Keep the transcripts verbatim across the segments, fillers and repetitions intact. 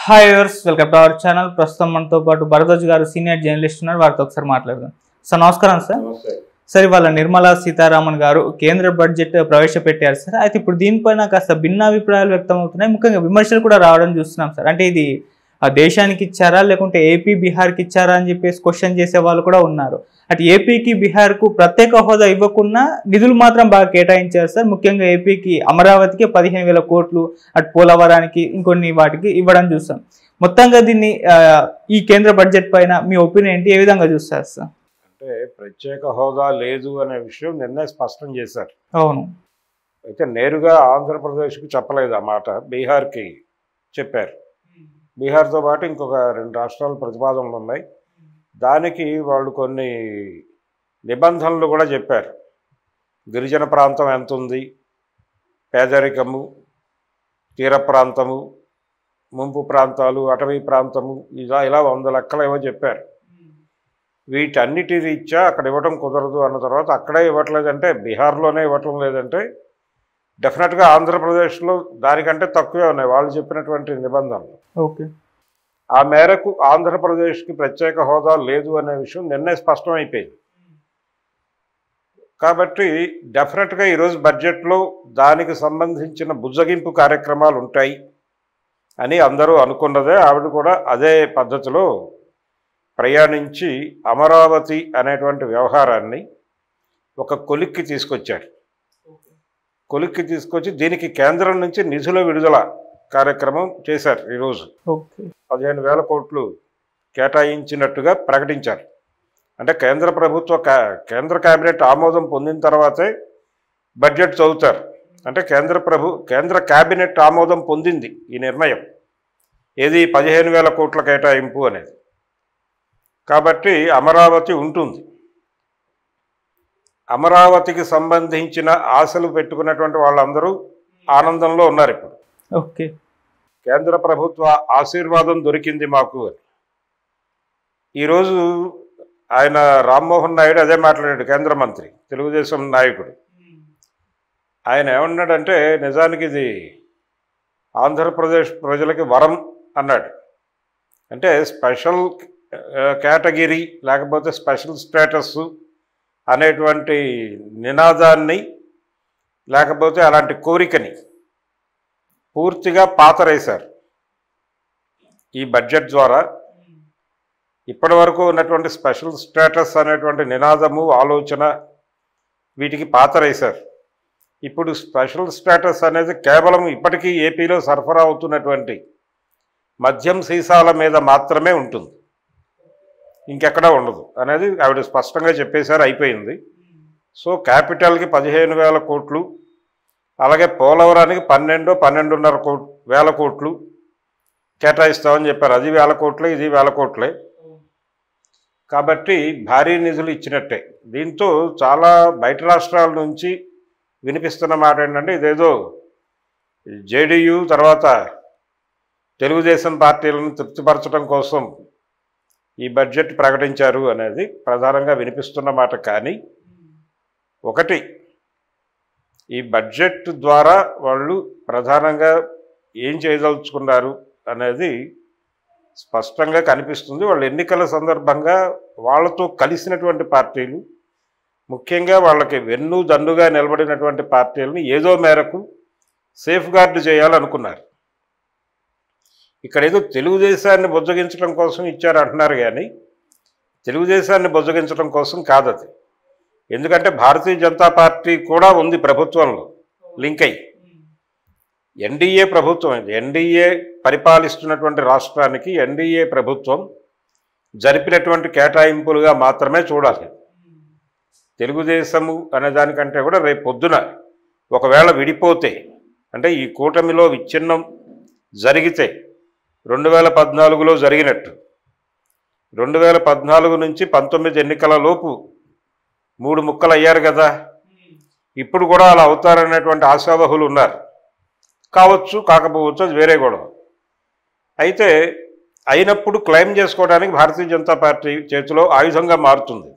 Hi viewers, welcome to our channel. ప్రస్తుతం మనతో పాటు భరద్వాజ్ గారు సీనియర్ జర్నలిస్ట్ ఉన్నారు. వారితో ఒకసారి మాట్లాడదాం. సార్ నమస్కారం. సార్ సార్ ఇవాళ నిర్మలా సీతారామన్ గారు కేంద్ర బడ్జెట్ ప్రవేశపెట్టారు సార్. అయితే ఇప్పుడు దీనిపైన కాస్త భిన్నాభిప్రాయాలు వ్యక్తం అవుతున్నాయి. ముఖ్యంగా విమర్శలు కూడా రావడం చూస్తున్నాం సార్. అంటే ఇది ఆ దేశానికి ఇచ్చారా లేకుంటే ఏపీ బీహార్కి ఇచ్చారా అని చెప్పేసి క్వశ్చన్ చేసే వాళ్ళు కూడా ఉన్నారు. అటు ఏపీకి బీహార్కు ప్రత్యేక హోదా ఇవ్వకుండా నిధులు మాత్రం బాగా కేటాయించారు సార్. ముఖ్యంగా ఏపీకి అమరావతికి పదిహేను వేల కోట్లు, అటు పోలవరానికి ఇంకొన్ని వాటికి ఇవ్వడం చూస్తాం. మొత్తంగా దీన్ని ఈ కేంద్ర బడ్జెట్ పైన మీ ఒపీనియన్ ఏంటి? ఏ విధంగా చూస్తారు సార్? అంటే ప్రత్యేక హోదా లేదు అనే విషయం నిన్నే స్పష్టం చేశారు. అవును. అయితే నేరుగా ఆంధ్రప్రదేశ్కి చెప్పలేదు ఆ మాట, బీహార్కి చెప్పారు. బీహార్తో పాటు ఇంకొక రెండు రాష్ట్రాల ప్రతిపాదనలు ఉన్నాయి. దానికి వాళ్ళు కొన్ని నిబంధనలు కూడా చెప్పారు. గిరిజన ప్రాంతం ఎంత ఉంది, పేదరికము, తీర ప్రాంతము, ముంపు ప్రాంతాలు, అటవీ ప్రాంతము, ఇలా ఇలా వంద లెక్కలు ఏవో చెప్పారు. వీటన్నిటి రీత్యా అక్కడ ఇవ్వటం కుదరదు అన్న తర్వాత అక్కడే ఇవ్వట్లేదంటే, బీహార్లోనే ఇవ్వటం లేదంటే డెఫినెట్గా ఆంధ్రప్రదేశ్లో దానికంటే తక్కువే ఉన్నాయి వాళ్ళు చెప్పినటువంటి నిబంధనలు. ఓకే. ఆ మేరకు ఆంధ్రప్రదేశ్కి ప్రత్యేక హోదా లేదు అనే విషయం నిన్నే స్పష్టమైపోయింది. కాబట్టి డెఫినెట్గా ఈరోజు బడ్జెట్లో దానికి సంబంధించిన బుజ్జగింపు కార్యక్రమాలు ఉంటాయి అని అందరూ అనుకున్నదే. ఆవిడ కూడా అదే పద్ధతిలో ప్రయాణించి అమరావతి అనేటువంటి వ్యవహారాన్ని ఒక కొలిక్కి తీసుకొచ్చారు. కొలిక్కి తీసుకొచ్చి దీనికి కేంద్రం నుంచి నిధుల విడుదల కార్యక్రమం చేశారు. ఈరోజు పదిహేను వేల కోట్లు కేటాయించినట్టుగా ప్రకటించారు. అంటే కేంద్ర ప్రభుత్వ కేంద్ర కేబినెట్ ఆమోదం పొందిన తర్వాతే బడ్జెట్ చదువుతారు. అంటే కేంద్ర ప్రభు కేంద్ర కేబినెట్ ఆమోదం పొందింది ఈ నిర్ణయం, ఏది పదిహేను వేల కోట్ల కేటాయింపు అనేది. కాబట్టి అమరావతి ఉంటుంది. అమరావతికి సంబంధించిన ఆశలు పెట్టుకున్నటువంటి వాళ్ళందరూ ఆనందంలో ఉన్నారు ఇప్పుడు. ఓకే. కేంద్ర ప్రభుత్వ ఆశీర్వాదం దొరికింది మాకు అని. ఈరోజు ఆయన రామ్మోహన్ నాయుడు అదే మాట్లాడాడు, కేంద్ర మంత్రి, తెలుగుదేశం నాయకుడు. ఆయన ఏమన్నాడంటే, నిజానికి ఇది ఆంధ్రప్రదేశ్ ప్రజలకి వరం అన్నాడు. అంటే స్పెషల్ కేటగిరీ లేకపోతే స్పెషల్ స్టేటస్ అనేటువంటి నినాదాన్ని లేకపోతే అలాంటి కోరికని పూర్తిగా పాతరేశారు ఈ బడ్జెట్ ద్వారా. ఇప్పటి వరకు ఉన్నటువంటి స్పెషల్ స్టేటస్ అనేటువంటి నినాదము, ఆలోచన, వీటికి పాతరేశారు. ఇప్పుడు స్పెషల్ స్టేటస్ అనేది కేవలం ఇప్పటికీ ఏపీలో సరఫరా అవుతున్నటువంటి మద్యం సీసాల మీద మాత్రమే ఉంటుంది, ఇంకెక్కడా ఉండదు అనేది ఆవిడ స్పష్టంగా చెప్పేశారు. అయిపోయింది. సో క్యాపిటల్కి పదిహేను వేల కోట్లు, అలాగే పోలవరానికి పన్నెండు పన్నెండున్నర కోట్ వేల కోట్లు కేటాయిస్తామని చెప్పారు. అది వేల కోట్లే, ఇది వేల కోట్లే. కాబట్టి భారీ నిధులు ఇచ్చినట్టే. దీంతో చాలా బయట రాష్ట్రాల నుంచి వినిపిస్తున్న మాట ఏంటంటే, ఇదేదో జేడీయూ తర్వాత తెలుగుదేశం పార్టీలను తృప్తిపరచడం కోసం ఈ బడ్జెట్ ప్రకటించారు అనేది ప్రధానంగా వినిపిస్తున్న మాట. కానీ ఒకటి, ఈ బడ్జెట్ ద్వారా వాళ్ళు ప్రధానంగా ఏం చేయదలుచుకున్నారు అనేది స్పష్టంగా కనిపిస్తుంది. వాళ్ళు ఎన్నికల సందర్భంగా వాళ్ళతో కలిసినటువంటి పార్టీలు, ముఖ్యంగా వాళ్ళకి వెన్ను దన్నుగా నిలబడినటువంటి పార్టీలను ఏదో మేరకు సేఫ్ గార్డ్ చేయాలనుకున్నారు. ఇక్కడ ఏదో తెలుగుదేశాన్ని బుజ్జగించడం కోసం ఇచ్చారు అంటున్నారు, కానీ తెలుగుదేశాన్ని బుజ్జగించడం కోసం కాదది. ఎందుకంటే భారతీయ జనతా పార్టీ కూడా ఉంది ప్రభుత్వంలో లింక్ అయ్యి. ఎన్డీఏ ప్రభుత్వం ఇది. ఎన్డీఏ పరిపాలిస్తున్నటువంటి రాష్ట్రానికి ఎన్డీఏ ప్రభుత్వం జరిపినటువంటి కేటాయింపులుగా మాత్రమే చూడాలి. తెలుగుదేశము అనే దానికంటే కూడా రేపు పొద్దున ఒకవేళ విడిపోతే, అంటే ఈ కూటమిలో విచ్ఛిన్నం జరిగితే, రెండు వేల పద్నాలుగులో జరిగినట్టు రెండు వేల పద్నాలుగు నుంచి పంతొమ్మిది ఎన్నికల లోపు మూడు ముక్కలు అయ్యారు కదా, ఇప్పుడు కూడా అలా అవుతారనేటువంటి ఆశావహులు ఉన్నారు. కావచ్చు, కాకపోవచ్చు, అది వేరే గొడవ. అయితే అయినప్పుడు క్లెయిమ్ చేసుకోవడానికి భారతీయ జనతా పార్టీ చేతిలో ఆయుధంగా మారుతుంది.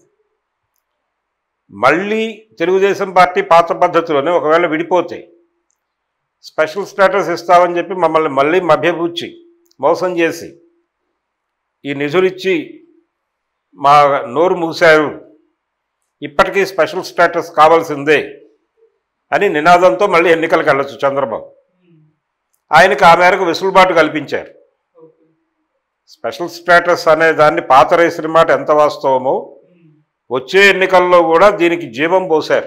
మళ్ళీ తెలుగుదేశం పార్టీ పాత పద్ధతిలోనే ఒకవేళ విడిపోతే స్పెషల్ స్టేటస్ ఇస్తామని చెప్పి మమ్మల్ని మళ్ళీ మభ్యపుచ్చి మోసం చేసి ఈ నిధులిచ్చి మా నోరు మూశారు, ఇప్పటికీ స్పెషల్ స్టేటస్ కావాల్సిందే అని నినాదంతో మళ్ళీ ఎన్నికలకు వెళ్ళొచ్చు చంద్రబాబు. ఆయనకు ఆ మేరకు వెసులుబాటు కల్పించారు. స్పెషల్ స్టేటస్ అనే దాన్ని పాతరేసిన మాట ఎంత వాస్తవమో వచ్చే ఎన్నికల్లో కూడా దీనికి జీవం పోశారు.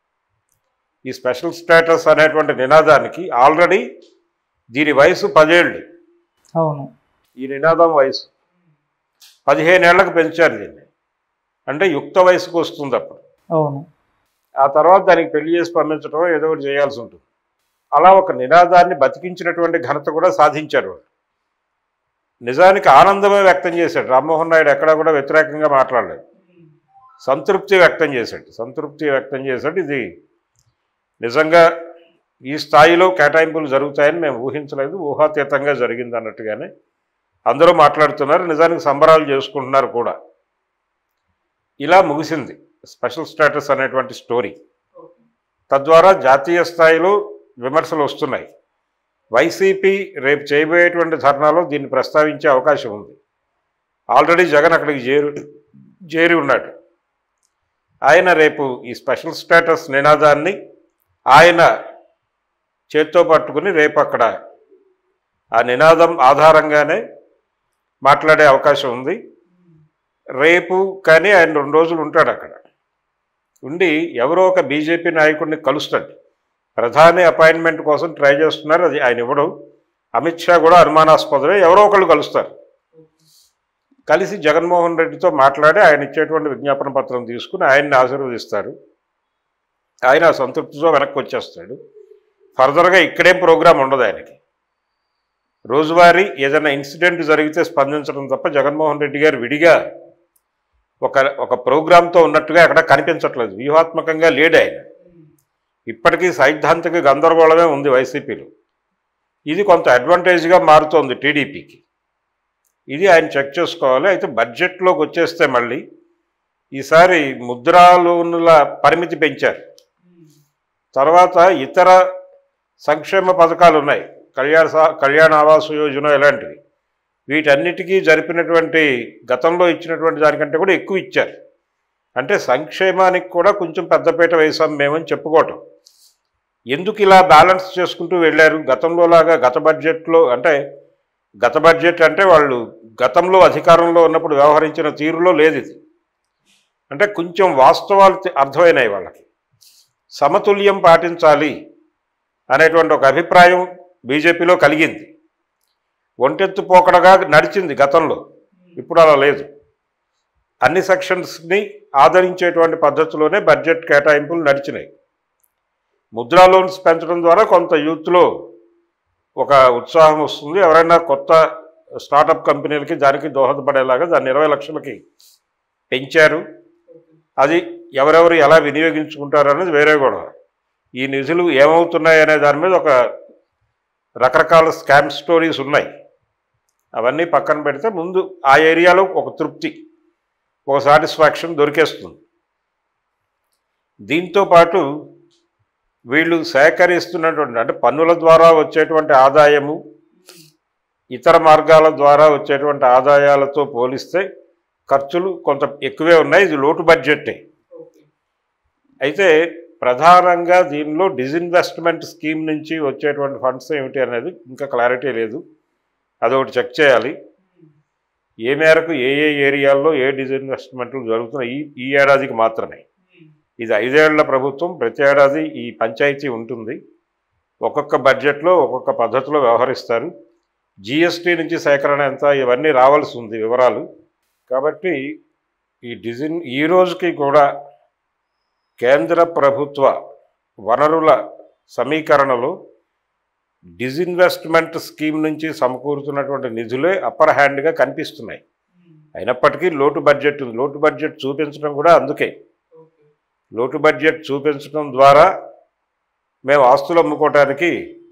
ఈ స్పెషల్ స్టేటస్ అనేటువంటి నినాదానికి ఆల్రెడీ దీని వయసు పదేళ్ళు. అవును, ఈ నినాదం వయసు పదిహేనేళ్లకు పెంచారు దీన్ని, అంటే యుక్త వయసుకు వస్తుంది అప్పుడు. అవును, ఆ తర్వాత దానికి పెళ్లి చేసి పంపించడం ఏదో ఒకటి చేయాల్సి ఉంటుంది. అలా ఒక నినాదాన్ని బతికించినటువంటి ఘనత కూడా సాధించారు వాళ్ళు. నిజానికి ఆనందమే వ్యక్తం చేశాడు రామ్మోహన్ నాయుడు, ఎక్కడా కూడా వ్యతిరేకంగా మాట్లాడలేదు. సంతృప్తి వ్యక్తం చేశాడు సంతృప్తి వ్యక్తం చేశాడు ఇది నిజంగా ఈ స్థాయిలో కేటాయింపులు జరుగుతాయని మేము ఊహించలేదు, ఊహాతీతంగా జరిగింది అన్నట్టుగానే అందరూ మాట్లాడుతున్నారు. నిజానికి సంబరాలు చేసుకుంటున్నారు కూడా. ఇలా ముగిసింది స్పెషల్ స్టేటస్ అనేటువంటి స్టోరీ. తద్వారా జాతీయ స్థాయిలో విమర్శలు వస్తున్నాయి. వైసీపీ రేపు చేయబోయేటువంటి ధర్నాలో దీన్ని ప్రస్తావించే అవకాశం ఉంది. ఆల్రెడీ జగన్ అక్కడికి చేరు చేరి ఉన్నాడు. ఆయన రేపు ఈ స్పెషల్ స్టేటస్ నినాదాన్ని ఆయన చేత్తో పట్టుకుని రేపు అక్కడ ఆ నినాదం ఆధారంగానే మాట్లాడే అవకాశం ఉంది. రేపు కానీ ఆయన రెండు రోజులు ఉంటాడు అక్కడ ఉండి ఎవరో ఒక బీజేపీ నాయకుడిని కలుస్తాడు. ప్రధాని అపాయింట్మెంట్ కోసం ట్రై చేస్తున్నారు, అది ఆయన ఇవ్వడం. అమిత్ షా కూడా అనుమానాస్పదమే, ఎవరో ఒకళ్ళు కలుస్తారు. కలిసి జగన్మోహన్ రెడ్డితో మాట్లాడి ఆయన ఇచ్చేటువంటి విజ్ఞాపన పత్రం తీసుకుని ఆయన్ని ఆశీర్వదిస్తారు. ఆయన సంతృప్తితో వెనక్కి వచ్చేస్తాడు. ఫర్దర్గా ఇక్కడేం ప్రోగ్రాం ఉండదు ఆయనకి. రోజువారీ ఏదైనా ఇన్సిడెంట్ జరిగితే స్పందించడం తప్ప జగన్మోహన్ రెడ్డి గారు విడిగా ఒక ఒక ప్రోగ్రాంతో ఉన్నట్టుగా ఎక్కడ కనిపించట్లేదు. వ్యూహాత్మకంగా లేడు ఆయన. ఇప్పటికీ సైద్ధాంతిక గందరగోళమే ఉంది వైసీపీలో. ఇది కొంత అడ్వాంటేజ్గా మారుతోంది టీడీపీకి. ఇది ఆయన చెక్ చేసుకోవాలి. అయితే బడ్జెట్లోకి వచ్చేస్తే మళ్ళీ ఈసారి ముద్రా లోన్ల పరిమితి పెంచారు. తర్వాత ఇతర సంక్షేమ పథకాలు ఉన్నాయి, కళ్యాణ కళ్యాణ ఆవాస్ యోజన ఇలాంటివి. వీటన్నిటికీ జరిపినటువంటి గతంలో ఇచ్చినటువంటి దానికంటే కూడా ఎక్కువ ఇచ్చారు. అంటే సంక్షేమానికి కూడా కొంచెం పెద్దపీట వేసాం మేమని చెప్పుకోవటం. ఎందుకు ఇలా బ్యాలెన్స్ చేసుకుంటూ వెళ్ళారు? గతంలో లాగా గత బడ్జెట్లో అంటే గత బడ్జెట్ అంటే వాళ్ళు గతంలో అధికారంలో ఉన్నప్పుడు వ్యవహరించిన తీరులో లేదు ఇది. అంటే కొంచెం వాస్తవాలు అర్థమైనాయి వాళ్ళకి. సమతుల్యం పాటించాలి అనేటువంటి ఒక అభిప్రాయం బీజేపీలో కలిగింది. ఒంటెత్తు పోకడగా నడిచింది గతంలో, ఇప్పుడు అలా లేదు. అన్ని సెక్షన్స్ని ఆదరించేటువంటి పద్ధతిలోనే బడ్జెట్ కేటాయింపులు నడిచినాయి. ముద్రా లోన్స్ పెంచడం ద్వారా కొంత యూత్లో ఒక ఉత్సాహం వస్తుంది. ఎవరైనా కొత్త స్టార్టప్ కంపెనీలకి దానికి దోహదపడేలాగా దాన్ని ఇరవై లక్షలకి పెంచారు. అది ఎవరెవరు ఎలా వినియోగించుకుంటారు అనేది వేరే కూడా. ఈ నిధులు ఏమవుతున్నాయి అనే దాని మీద ఒక రకరకాల స్కామ్ స్టోరీస్ ఉన్నాయి. అవన్నీ పక్కన పెడితే ముందు ఆ ఏరియాలో ఒక తృప్తి, ఒక సాటిస్ఫాక్షన్ దొరికేస్తుంది. దీంతోపాటు వీళ్ళు సేకరిస్తున్నటువంటి అంటే పన్నుల ద్వారా వచ్చేటువంటి ఆదాయము ఇతర మార్గాల ద్వారా వచ్చేటువంటి ఆదాయాలతో పోలిస్తే ఖర్చులు కొంత ఎక్కువే ఉన్నాయి. ఇది లోటు బడ్జెట్టే. అయితే ప్రధానంగా దీనిలో డిజిన్వెస్ట్మెంట్ స్కీమ్ నుంచి వచ్చేటువంటి ఫండ్స్ ఏమిటి అనేది ఇంకా క్లారిటీ లేదు. అదొకటి చెక్ చేయాలి. ఏ మేరకు ఏ ఏ ఏరియాల్లో ఏ డిజిన్వెస్ట్మెంట్లు జరుగుతున్నాయి ఈ ఈ ఏడాదికి మాత్రమే. ఇది ఐదేళ్ల ప్రభుత్వం, ప్రతి ఏడాది ఈ పంచాయతీ ఉంటుంది. ఒక్కొక్క బడ్జెట్లో ఒక్కొక్క పద్ధతిలో వ్యవహరిస్తారు. జిఎస్టీ నుంచి సేకరణ ఎంత ఇవన్నీ రావాల్సి ఉంది వివరాలు. కాబట్టి ఈ డిజిన్ ఈ రోజుకి కూడా కేంద్ర ప్రభుత్వ వనరుల సమీకరణలో డిజిన్వెస్ట్మెంట్ స్కీమ్ నుంచి సమకూరుతున్నటువంటి నిధులే అప్పర్ హ్యాండ్గా కనిపిస్తున్నాయి. అయినప్పటికీ లోటు బడ్జెట్ ఉంది. లోటు బడ్జెట్ చూపించడం కూడా అందుకే. లోటు బడ్జెట్ చూపించడం ద్వారా మేము ఆస్తులు అమ్ముకోవటానికి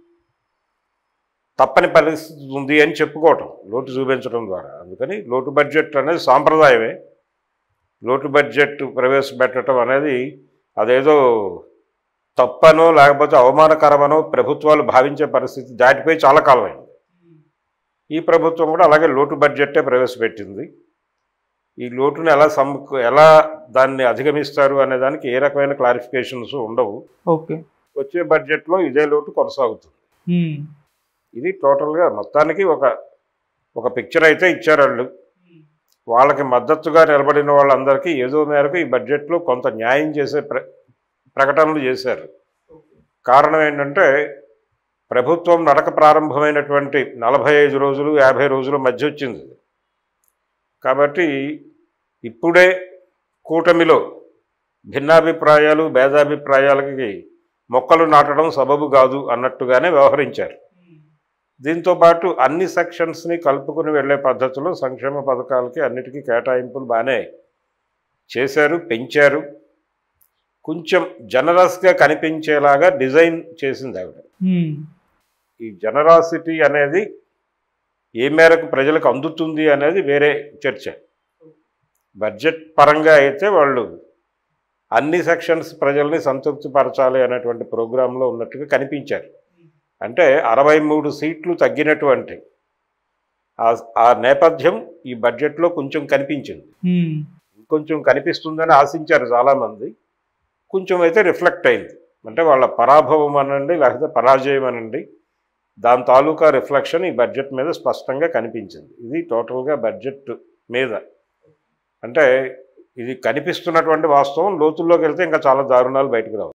తప్పని పరిస్థితి ఉంది అని చెప్పుకోవటం లోటు చూపించడం ద్వారా. అందుకని లోటు బడ్జెట్ అనేది సాంప్రదాయమే. లోటు బడ్జెట్ ప్రవేశపెట్టడం అనేది అదేదో తప్పనో లేకపోతే అవమానకరమనో ప్రభుత్వాలు భావించే పరిస్థితి దాటిపోయి చాలా కాలమైంది. ఈ ప్రభుత్వం కూడా అలాగే లోటు బడ్జెట్టే ప్రవేశపెట్టింది. ఈ లోటుని ఎలా సమ్ ఎలా దాన్ని అధిగమిస్తారు అనే దానికి ఏ రకమైన క్లారిఫికేషన్స్ ఉండవు. ఓకే. వచ్చే బడ్జెట్లో ఇదే లోటు కొనసాగుతుంది. ఇది టోటల్గా మొత్తానికి ఒక ఒక పిక్చర్ అయితే ఇచ్చారు వాళ్ళు. వాళ్ళకి మద్దతుగా నిలబడిన వాళ్ళందరికీ ఏదో మేరకు ఈ బడ్జెట్లో కొంత న్యాయం చేసే ప్ర ప్రకటనలు చేశారు. కారణం ఏంటంటే ప్రభుత్వం నడక ప్రారంభమైనటువంటి నలభై ఐదు రోజులు యాభై రోజుల మధ్య వచ్చింది. కాబట్టి ఇప్పుడే కూటమిలో భిన్నాభిప్రాయాలు భేదాభిప్రాయాలకి మొక్కలు నాటడం సబబు కాదు అన్నట్టుగానే వ్యవహరించారు. దీంతోపాటు అన్ని సెక్షన్స్ని కలుపుకుని వెళ్ళే పద్ధతిలో సంక్షేమ పథకాలకి అన్నిటికీ కేటాయింపులు బాగానే చేశారు, పెంచారు. కొంచెం జనరస్గా కనిపించేలాగా డిజైన్ చేసింది ఆవిడ. ఈ జనరాసిటీ అనేది ఏ మేరకు ప్రజలకు అందుతుంది అనేది వేరే చర్చ. బడ్జెట్ పరంగా అయితే వాళ్ళు అన్ని సెక్షన్స్ ప్రజల్ని సంతృప్తిపరచాలి అనేటువంటి ప్రోగ్రాంలో ఉన్నట్టుగా కనిపించారు. అంటే అరవై మూడు సీట్లు తగ్గినటువంటి ఆ నేపథ్యం ఈ బడ్జెట్లో కొంచెం కనిపించింది. కొంచెం కనిపిస్తుందని ఆశించారు చాలామంది. కొంచెం అయితే రిఫ్లెక్ట్ అయింది. అంటే వాళ్ళ పరాభవం అనండి లేకపోతే పరాజయం అనండి, దాని తాలూకా రిఫ్లెక్షన్ ఈ బడ్జెట్ మీద స్పష్టంగా కనిపించింది. ఇది టోటల్గా బడ్జెట్ మీద. అంటే ఇది కనిపిస్తున్నటువంటి వాస్తవం. లోతుల్లోకి వెళ్తే ఇంకా చాలా దారుణాలు బయటకు రావు.